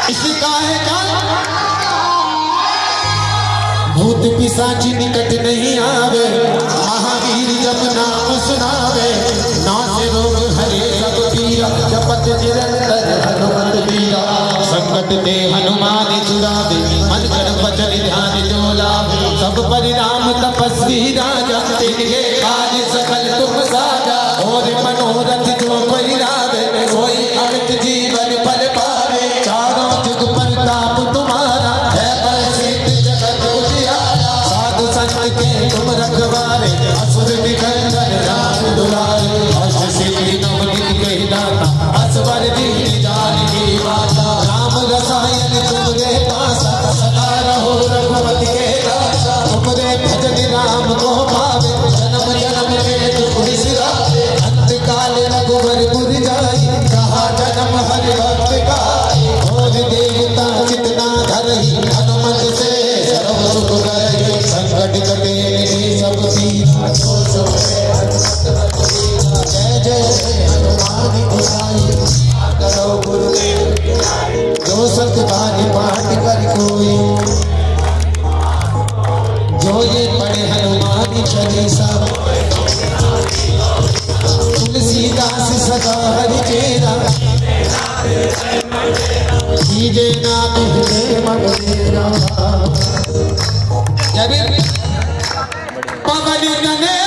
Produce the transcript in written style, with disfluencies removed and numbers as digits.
इसका है क्या भूत पिशाच निकट नहीं आवे, महावीर जब नाम सुनावे, नासे रोग हरे सब पीरा, जपत निरंतर हनुमत वीरा। संकट ते हनुमान छुड़ावे, मन कर वचन ध्यान जो लावे, सब परिणाम तपस्वी राजा, तिनके काज सकल तुम साजा। और मनोरथ जो कोई लावे, सोई अमित जीवन फल पावे। चारों जुग प्रताप तुम्हारा है, प्रसिद्ध जगत उजियारा। साधु संत के तुम रखवारे, असुर निकंदन राम दुलारे। अष्ट सिद्धि नवनीत के दाता, असवर दीन जानकी माता। राम रसायन तुमरे पासा, सदा रहो रघुपति के दासा। तुमरे भजन राम को भावे, जन्म जन्म के दुख बिसरावे। अंत काल रघुवर पुर जाई, कहा जन्म हरि भक्त गाई। और देवता चितना धरहि, हनुमत से सर्व सुख करहि। संकट कटे सब पीरा, जो सुने हनुमत रघुवीरा। जय जय हनुमान गोसाई, करो गुरुदेव की नाई। जो सतबानी पाठ कर कोई, जो ये पढ़े हनुमान चालीसा। तुलसीदास सदा हरि चेरा, कीजे नाम हृदय मग मेरा। पवन तने